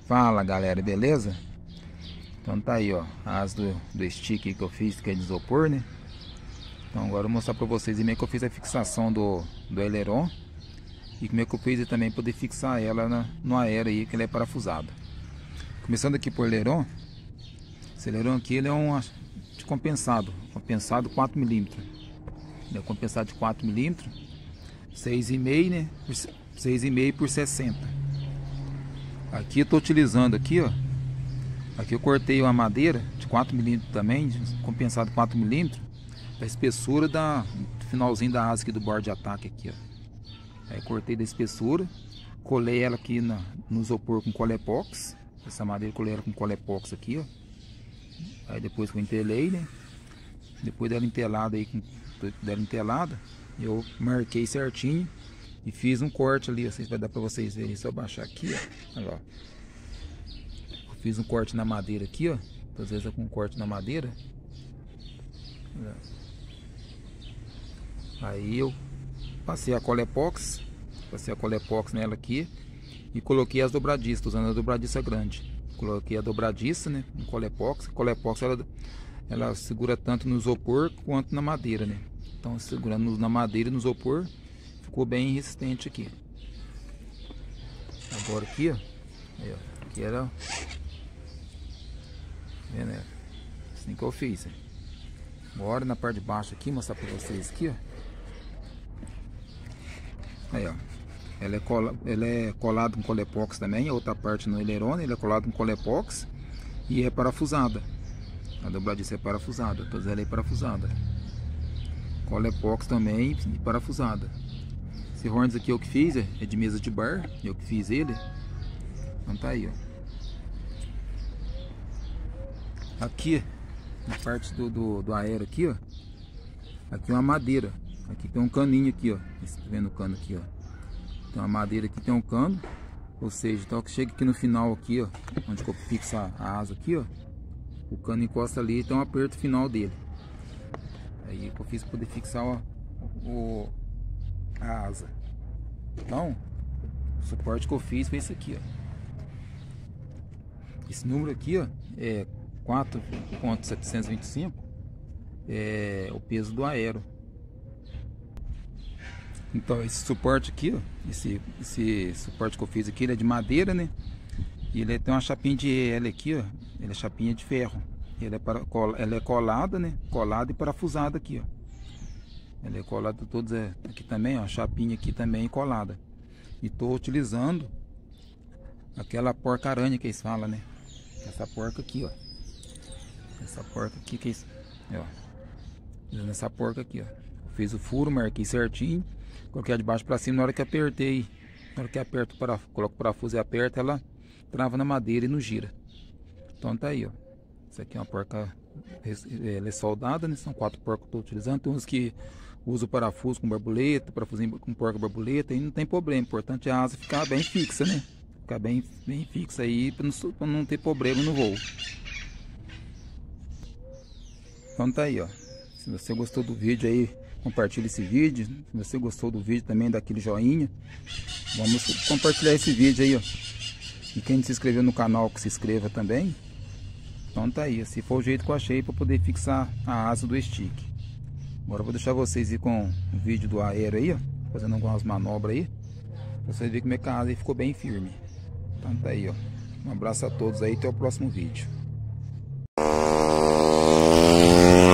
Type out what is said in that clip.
Fala galera, beleza? Então tá aí, ó, a asa do stick que eu fiz, que é de isopor, né? Então agora eu vou mostrar pra vocês como é que eu fiz a fixação do aileron e como é que eu fiz também poder fixar ela no aero aí, que ele é parafusado. Começando aqui por aileron. Esse aileron aqui ele é um de compensado 4mm. Ele é compensado de 4mm, 6,5, né? 6,5 por 60. Aqui eu tô utilizando aqui, ó. Aqui eu cortei uma madeira de 4mm também, compensado 4mm, da espessura do finalzinho da asa aqui do bordo de ataque aqui, ó. Aí cortei da espessura, colei ela aqui no isopor com colepox. Essa madeira eu colei ela com colepox aqui, ó. Aí depois que eu entelei, né? Depois dela entelada aí, eu marquei certinho e fiz um corte ali, vai dar pra vocês verem. Se eu baixar aqui, ó, olha lá. Eu fiz um corte na madeira aqui, ó. Às vezes é com um corte na madeira. Aí eu passei a colepox nela aqui e coloquei as dobradiças, usando a dobradiça grande. Coloquei a dobradiça, né, em colepox. A colepox ela segura tanto no isopor quanto na madeira, né? Então segurando na madeira e no isopor ficou bem resistente aqui. Agora aqui, ó, aí, ó, aqui era, né, assim que eu fiz, né? Agora na parte de baixo aqui, mostrar para vocês aqui, ó. Aí, ó, ela é colada com colepox também. A outra parte no aileron, ele é colado com colepox e é parafusada. A dobradiça é parafusada, todas ela é parafusada. Colepox também e parafusada. Esse horns aqui eu que fiz, é de mesa de bar, eu que fiz ele. Então tá aí, ó. Aqui, na parte do aero aqui, ó. Aqui é uma madeira. Aqui tem um caninho aqui, ó. Você tá vendo o cano aqui, ó. Tem uma madeira aqui, tem um cano. Ou seja, então que chega aqui no final aqui, ó, onde eu fixo a asa aqui, ó. O cano encosta ali e tem um aperto final dele. Aí eu fiz para poder fixar, ó, a asa. Então, o suporte que eu fiz foi esse aqui, ó. Esse número aqui, ó, é 4.725, é o peso do aero. Então esse suporte aqui, ó, esse suporte que eu fiz aqui, ele é de madeira, né? E ele tem uma chapinha de L aqui, ó. Ele é chapinha de ferro. Ela é colada, né? Colada e parafusada aqui, ó. Ela é colada todos aqui também, ó. Chapinha aqui também colada. E tô utilizando aquela porca-aranha que eles falam, né? Essa porca aqui, ó. Essa porca aqui que eles, ó. Usando essa porca aqui, ó. Eu fiz o furo, marquei certinho. Coloquei de baixo para cima. Na hora que apertei, na hora que aperto, coloco o parafuso e aperta, ela trava na madeira e não gira. Então tá aí, ó. Essa aqui é uma porca, ela é soldada, né? São 4 porcas que eu estou utilizando. Tem uns que usam parafuso com borboleta, parafusinho com porca borboleta, e não tem problema. O importante é a asa ficar bem fixa, né? Ficar bem fixa aí para não ter problema no voo. Então tá aí, ó. Se você gostou do vídeo aí, compartilhe esse vídeo. Se você gostou do vídeo também, dá aquele joinha. Vamos compartilhar esse vídeo aí, ó. E quem não se inscreveu no canal, que se inscreva também. Então tá aí, esse foi o jeito que eu achei para poder fixar a asa do stick. Agora eu vou deixar vocês ir com o vídeo do aero aí, ó, fazendo algumas manobras aí, pra vocês verem como é que a asa aí ficou bem firme. Então tá aí, ó. Um abraço a todos aí, até o próximo vídeo.